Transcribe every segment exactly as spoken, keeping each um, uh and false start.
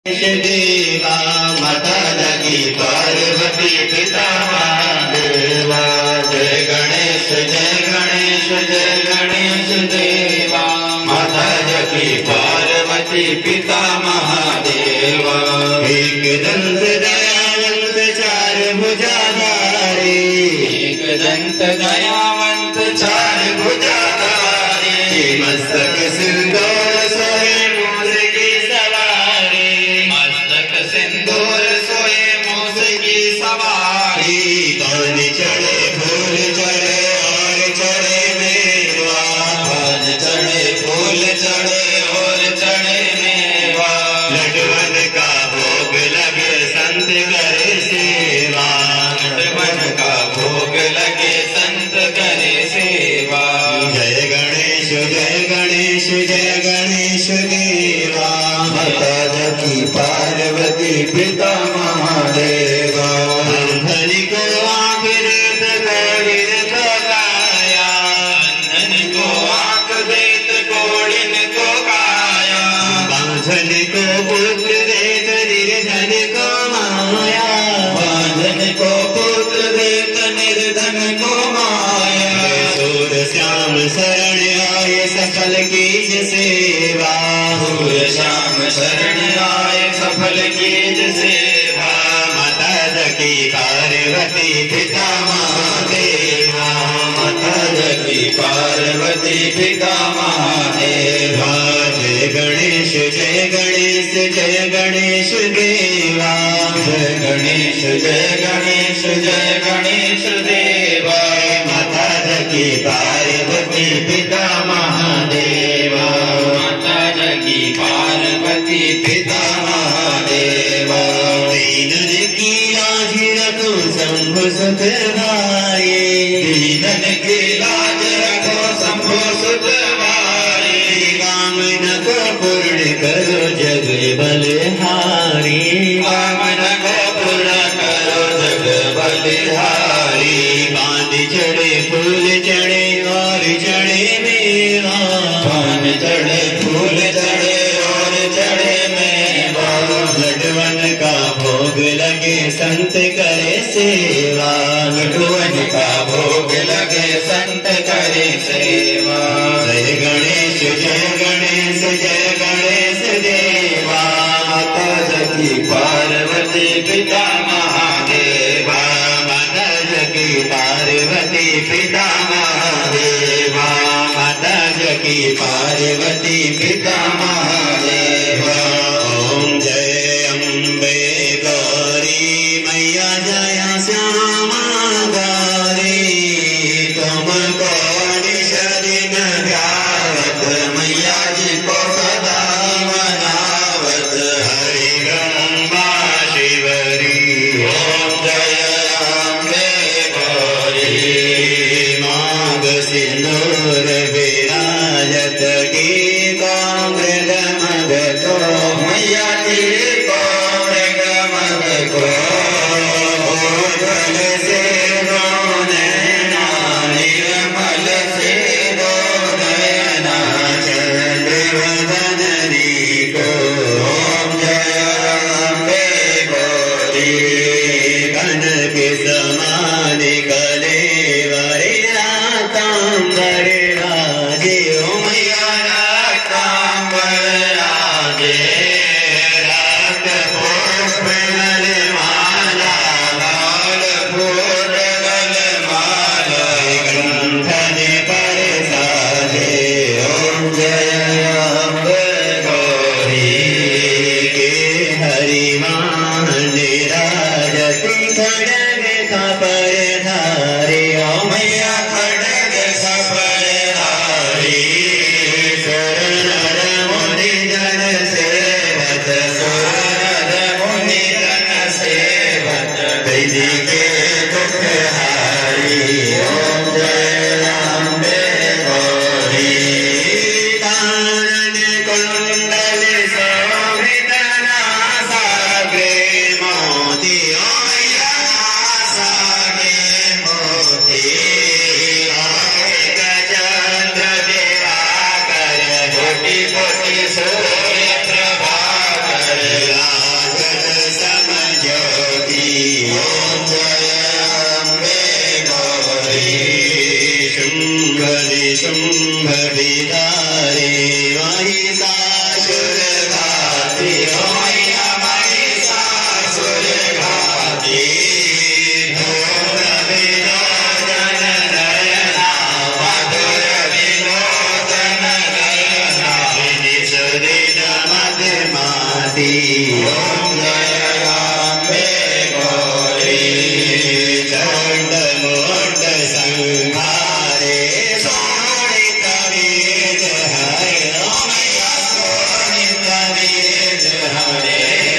देवा माता जगी पार्वती पिता महादेवा। जय गणेश जय गणेश जय गणेश देवा माता जगी पार्वती पिता महादेवा। एक दंत दयावंत चार भुजाधारी, एक दंत दयावंत चार भुजाधारी। मस्तक सिंदूर सोहे मूस की सवारी, मस्तक सिंदूर सोहे मूस की सवारी। कौन चढ़े फूल चढ़े और चढ़े मेवा, कौन चढ़े फूल चढ़े और चढ़े मेवा। लडवन का भोग लगे संत करे सेवा, लडवन का भोग लगे संत करे सेवा। जय गणेश जय गणेश जय गणेश देवा माता जगी पार्वती पिता महादेवा। अंधन को आँख देत कोड़िन को काया, अंधन को आँख देत कोड़िन को काया। बांझन को पुत्र देत निर्धन को माया, बांझन को पुत्र देत निर्धन को माया। सूर श्याम शरण आए सफल कीज सेवा, सूर श्याम शरण आए सफल कीज सेवा। माता जगी पार्वती पिता महादेवा, माता जगी पार्वती पिता महादेवा। जय गणेश जय गणेश जय गणेश देवा, जय गणेश जय गणेश जय गणेश देवा। माता जगी पार्वती पिता महादेवा, माता जगी पार्वती पिता महादेवा। दीनन की लाज रखो शंभु सुत भाई, दीनन की लाज रखो शंभु सुत भाई। कामना को पूर्ण करो जग बलिहारी, कामना को पूर्ण करो जग बलिहारी। बांध चढ़े फूल चढ़े और चढ़े मेवा, बांध चढ़े फूल चढ़े और चढ़े मेवा। लडवन का भोग लगे संत करे सेवा, लडवन का भोग लगे संत करे सेवा। जय गणेश जय गणेश जय गणेश देवा माता जगी पार्वती पिता महादेवा, माता जगी पार्वती पिता महादेवा, माता जगी पार्वती पिता महादेवा। ओम जय अम्बे गौरी मैया जय श्यामा गौरी। तुम कौन शरण ध्यावत मैया जी को सदा मनावत। हरि गंगा शिवरी ओम जय अम्बे गौरी चंड मुंड संहारे शोणित बीज हरे ओम मैया शोणित बीज हरे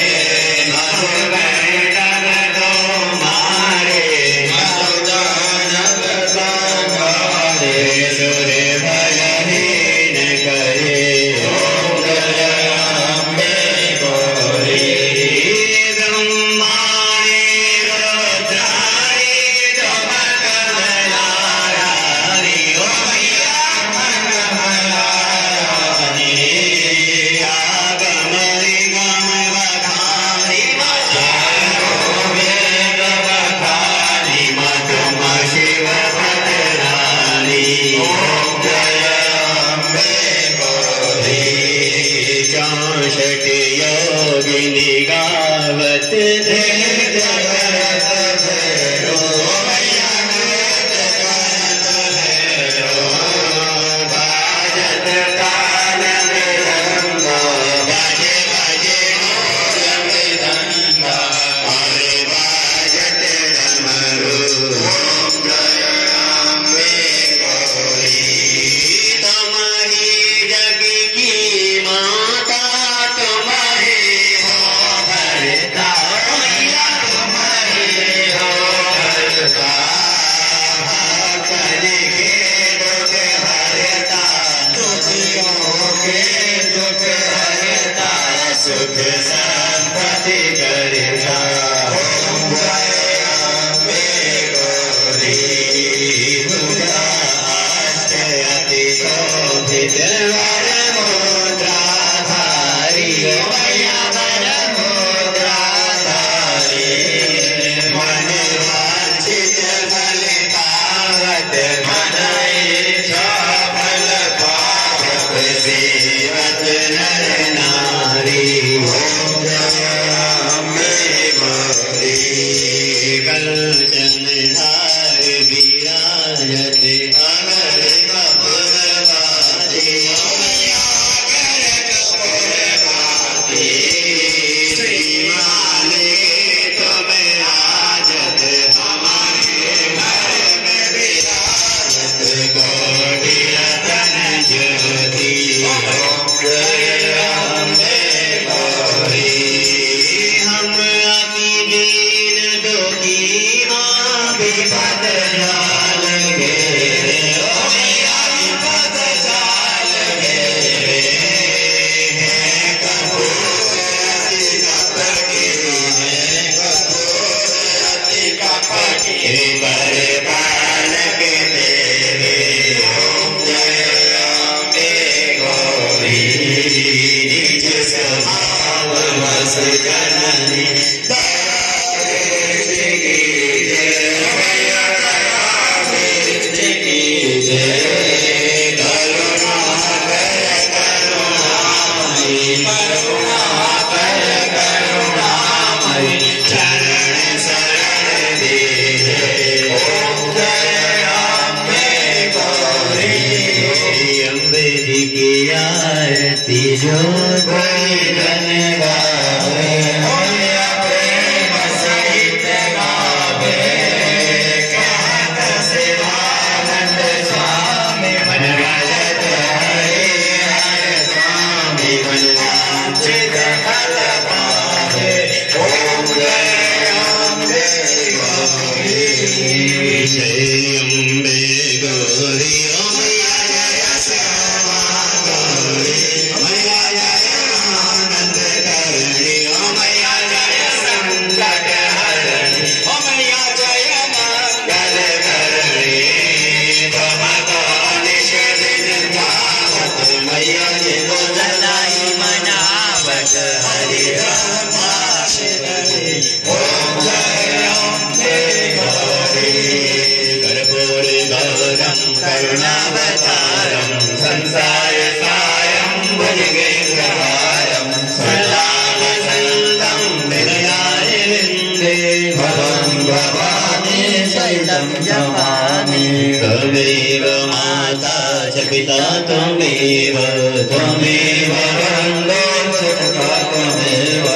त्वमेव माता च पिता त्वमेव त्वमेव बन्धो च सखा त्वमेव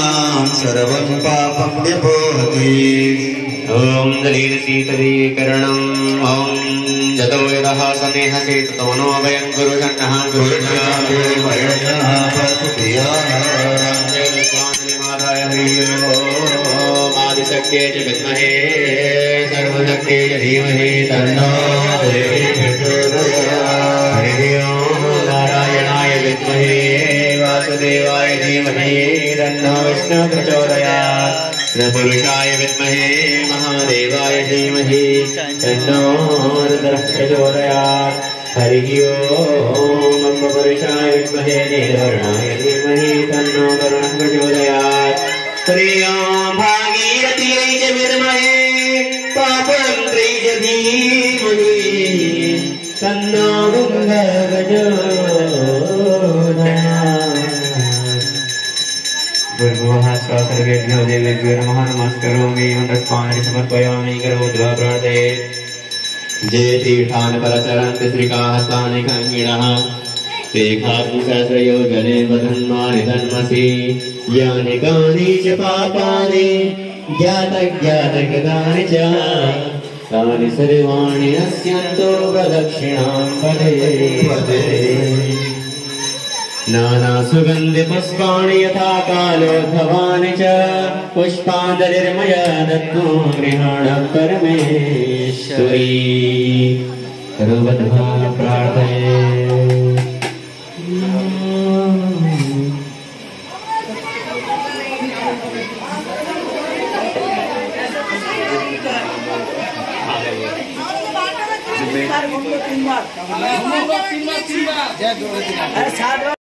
जनानां सर्वं पापं विमोहति। ॐ जलेन शीतलीकरणम् ॐ जतो यदः समेहसे ततो नो वयं गुरुषण्णः गुरुषण्णः आदिशक्त्यै च विद्महे सर्वशक्त्यै च धीमहि तन्नो हरिः ॐ नारायणाय विद्महे वासुदेवाय धीमहि तन्नो विष्णुः प्रचोदयात्। पुरुषाय विद्महे महादेवाय धीमहि तन्नो रुद्रः प्रचोदयात्। हरिः ॐ पुरुषाय विद्महे निर्वर्णाय धीमहि तन्नो वरुणः प्रचोदयात्। प्रियां भागीरथ्यै च विद्महे पापहन्त्रै च धीमहि तन्नो गङ्गा प्रचोदयात्। भूर्भुवः स्वः सर्वेभ्यो देवेभ्यो नमः नमस्करोमि मन्त्रस्मानि समर्पयामि करोद्वा प्रार्थये। जे तीर्थान् परचरन्ति श्रीकाहस्तानि खङ्गिणः ते खात्मसहस्रयोजने बधन्मानि तन्मसि यानि कानि च पापानि ज्ञातज्ञातकृतानि च तानि सर्वाणि नश्यन्तो प्रदक्षिणां पदे। नानासुगन्धिपुष्पाणि यथा कालोद्भवानि च पुष्पाञ्जलिर्मया दत्तो गृहाण परमेश्वरी सर्वथा प्रार्थये। तीन बार तीन बार तीन बार